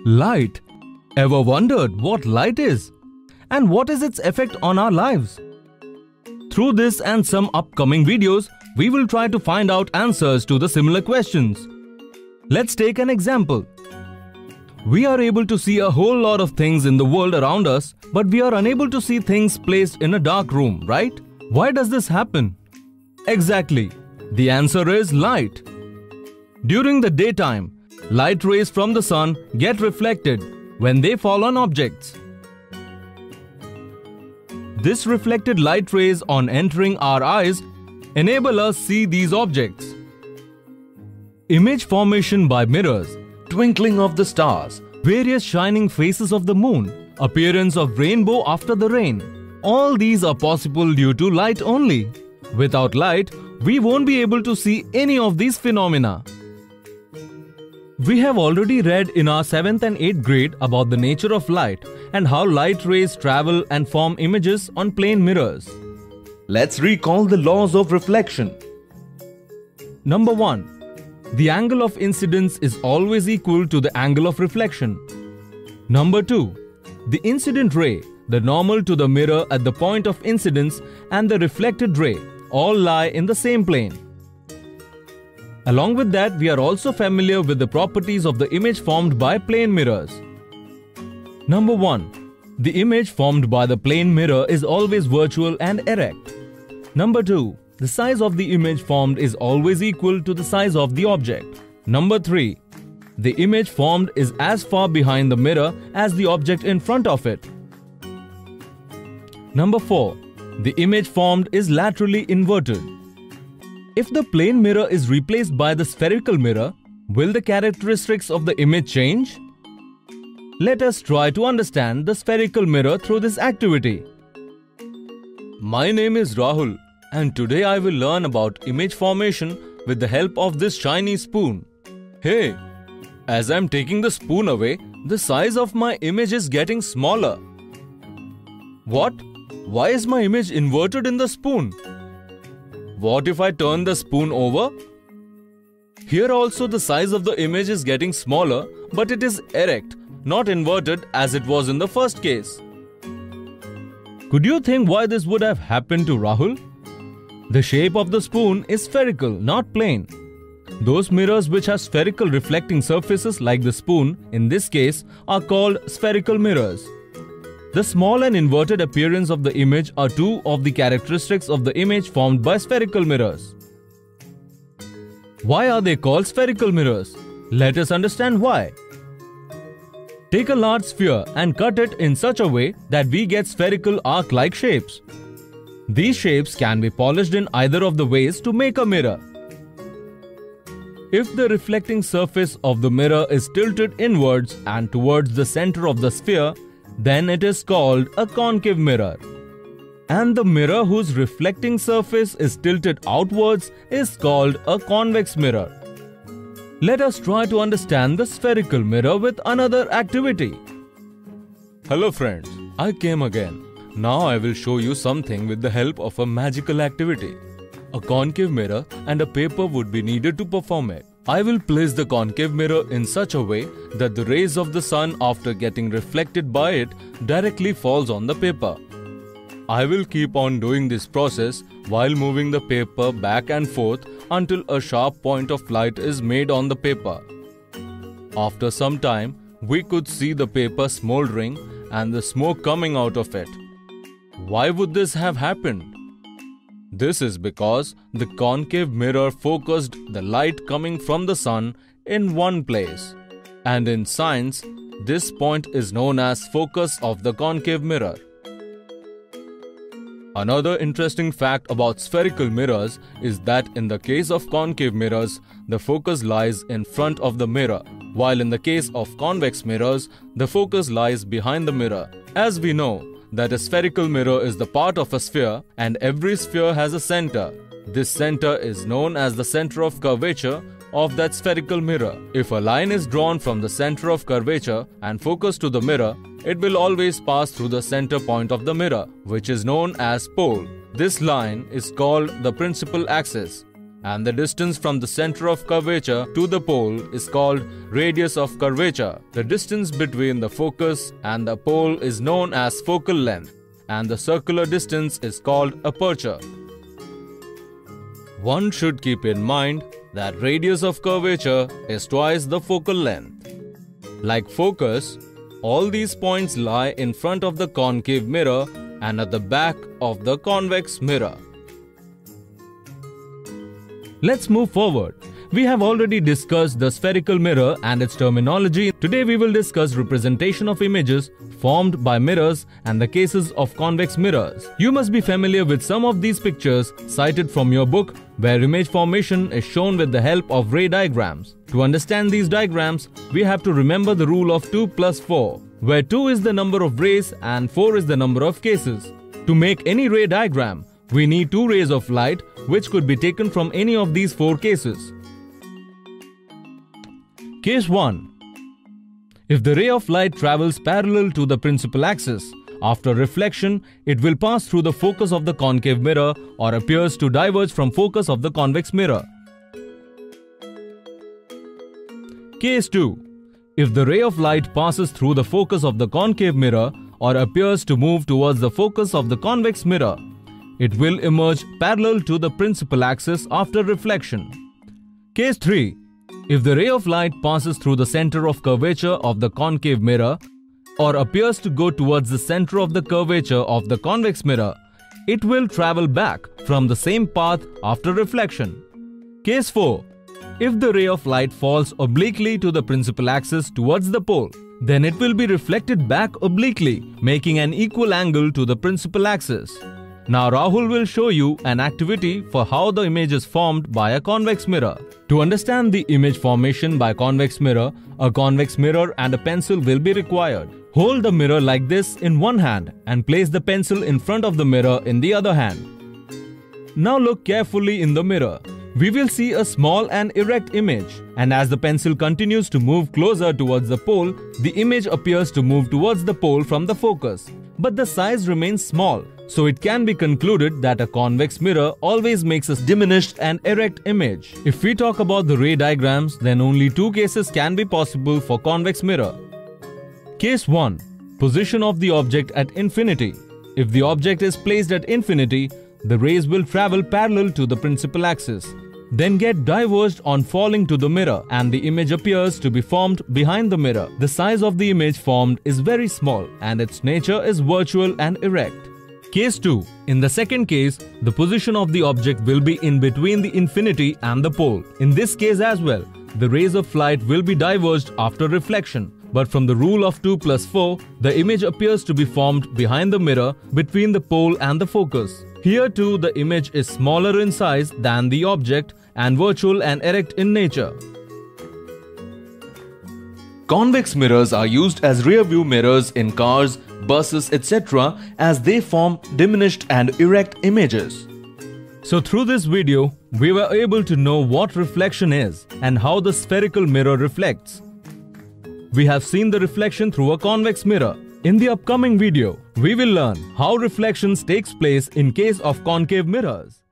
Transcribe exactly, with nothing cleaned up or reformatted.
Light. Ever wondered what light is? And what is its effect on our lives? Through this and some upcoming videos, we will try to find out answers to the similar questions. Let's take an example. We are able to see a whole lot of things in the world around us, but we are unable to see things placed in a dark room, right? Why does this happen? Exactly. The answer is light. During the daytime, light rays from the sun get reflected when they fall on objects. This reflected light rays on entering our eyes enable us see these objects. Image formation by mirrors, twinkling of the stars, various shining phases of the moon, appearance of rainbow after the rain. All these are possible due to light only. Without light, we won't be able to see any of these phenomena. We have already read in our seventh and eighth grade about the nature of light and how light rays travel and form images on plane mirrors. Let's recall the laws of reflection. Number one. The angle of incidence is always equal to the angle of reflection. Number two. The incident ray, the normal to the mirror at the point of incidence, and the reflected ray all lie in the same plane. Along with that, we are also familiar with the properties of the image formed by plane mirrors. Number one. The image formed by the plane mirror is always virtual and erect. Number two. The size of the image formed is always equal to the size of the object. Number three. The image formed is as far behind the mirror as the object in front of it. Number four. The image formed is laterally inverted. If the plane mirror is replaced by the spherical mirror, will the characteristics of the image change? Let us try to understand the spherical mirror through this activity. My name is Rahul, and today I will learn about image formation with the help of this shiny spoon. Hey, as I am taking the spoon away, the size of my image is getting smaller. What? Why is my image inverted in the spoon? What if I turn the spoon over? Here also the size of the image is getting smaller, but it is erect, not inverted as it was in the first case. Could you think why this would have happened to Rahul? The shape of the spoon is spherical, not plane. Those mirrors which have spherical reflecting surfaces like the spoon, in this case, are called spherical mirrors. The small and inverted appearance of the image are two of the characteristics of the image formed by spherical mirrors. Why are they called spherical mirrors? Let us understand why. Take a large sphere and cut it in such a way that we get spherical arc-like shapes. These shapes can be polished in either of the ways to make a mirror. If the reflecting surface of the mirror is tilted inwards and towards the center of the sphere, then it is called a concave mirror. And the mirror whose reflecting surface is tilted outwards is called a convex mirror. Let us try to understand the spherical mirror with another activity. Hello friends, I came again. Now I will show you something with the help of a magical activity. A concave mirror and a paper would be needed to perform it. I will place the concave mirror in such a way that the rays of the sun after getting reflected by it directly falls on the paper. I will keep on doing this process while moving the paper back and forth until a sharp point of light is made on the paper. After some time, we could see the paper smoldering and the smoke coming out of it. Why would this have happened? This is because the concave mirror focused the light coming from the sun in one place. And in science, this point is known as focus of the concave mirror. Another interesting fact about spherical mirrors is that in the case of concave mirrors, the focus lies in front of the mirror, while in the case of convex mirrors, the focus lies behind the mirror. As we know, that a spherical mirror is the part of a sphere and every sphere has a center. This center is known as the center of curvature of that spherical mirror. If a line is drawn from the center of curvature and focused to the mirror, it will always pass through the center point of the mirror, which is known as pole. This line is called the principal axis. and the distance from the center of curvature to the pole is called radius of curvature. The distance between the focus and the pole is known as focal length, and the circular distance is called aperture. One should keep in mind that radius of curvature is twice the focal length. Like focus, all these points lie in front of the concave mirror and at the back of the convex mirror. Let's move forward. We have already discussed the spherical mirror and its terminology. Today we will discuss representation of images formed by mirrors and the cases of convex mirrors. You must be familiar with some of these pictures cited from your book, where image formation is shown with the help of ray diagrams. To understand these diagrams, we have to remember the rule of two plus four, where two is the number of rays and four is the number of cases. To make any ray diagram, we need two rays of light, which could be taken from any of these four cases. Case one. If the ray of light travels parallel to the principal axis, after reflection, it will pass through the focus of the concave mirror or appears to diverge from focus of the convex mirror. Case two. If the ray of light passes through the focus of the concave mirror or appears to move towards the focus of the convex mirror, it will emerge parallel to the principal axis after reflection. Case three. If the ray of light passes through the center of curvature of the concave mirror or appears to go towards the center of the curvature of the convex mirror, it will travel back from the same path after reflection. Case four. If the ray of light falls obliquely to the principal axis towards the pole, then it will be reflected back obliquely, making an equal angle to the principal axis. Now Rahul will show you an activity for how the image is formed by a convex mirror. To understand the image formation by convex mirror, a convex mirror and a pencil will be required. Hold the mirror like this in one hand and place the pencil in front of the mirror in the other hand. Now look carefully in the mirror. We will see a small and erect image, and as the pencil continues to move closer towards the pole, the image appears to move towards the pole from the focus. But the size remains small, so it can be concluded that a convex mirror always makes a diminished and erect image. If we talk about the ray diagrams, then only two cases can be possible for convex mirror. Case one. Position of the object at infinity. If the object is placed at infinity, the rays will travel parallel to the principal axis, then get diverged on falling to the mirror, and the image appears to be formed behind the mirror. The size of the image formed is very small and its nature is virtual and erect. Case two. In the second case, the position of the object will be in between the infinity and the pole. In this case as well, the rays of light will be diverged after reflection. But from the rule of two plus four, the image appears to be formed behind the mirror between the pole and the focus. Here too, the image is smaller in size than the object and virtual and erect in nature. Convex mirrors are used as rear view mirrors in cars, buses, et cetera as they form diminished and erect images. So through this video, we were able to know what reflection is and how the spherical mirror reflects. We have seen the reflection through a convex mirror. In the upcoming video, we will learn how reflections takes place in case of concave mirrors.